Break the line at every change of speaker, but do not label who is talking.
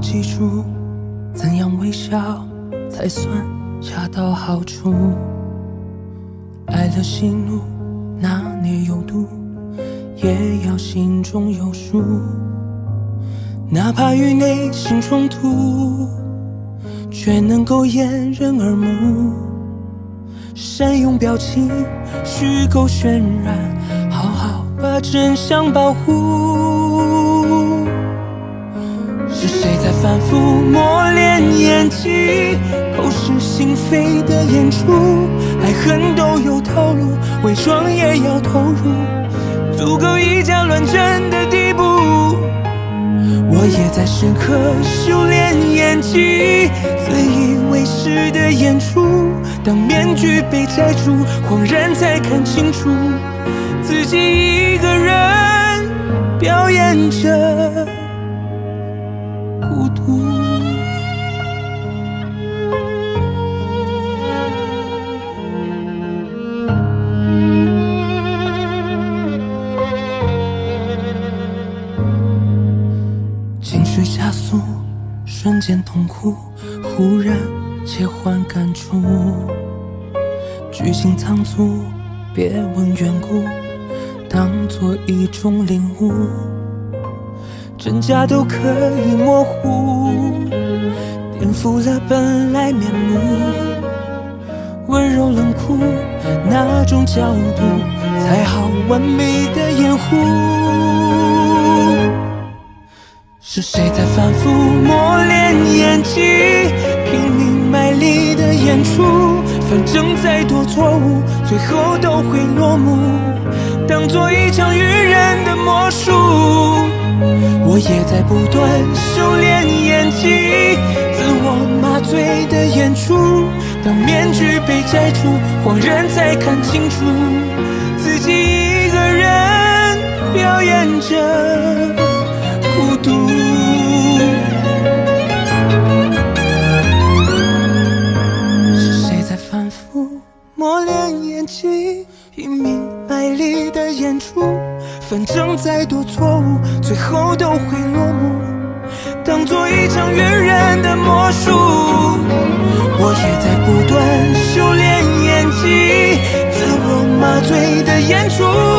记住怎样微笑才算恰到好处。爱了喜怒，拿捏有度，也要心中有数。哪怕与内心冲突，却能够掩人耳目。善用表情，虚构渲染，好好把真相保护。是谁在反复磨练演技，口是心非的演出，爱恨都有套路，伪装也要投入，足够以假乱真的地步。我也在时刻修炼演技，自以为是的演出，当面具被摘住，恍然才看清楚，自己一个人表演着孤独。情绪加速，瞬间痛苦，忽然切换感触。剧情仓促，别问缘故，当作一种领悟。真假都可以模糊，颠覆了本来面目。温柔冷酷，哪种角度才好完美的掩护？是谁在反复磨练演技，拼命卖力的演出，反正再多错误，最后都会落幕，当作一场愚人的魔术。我也在不断修炼演技，自我麻醉的演出，当面具被摘除，恍然才看清楚，自己一个人表演着孤独。是谁在反复磨练演技，拼命卖力的演出，反正再多错误，最后都会落幕，当作一场愚人的魔术。我也在不断修炼演技，自我麻醉的演出，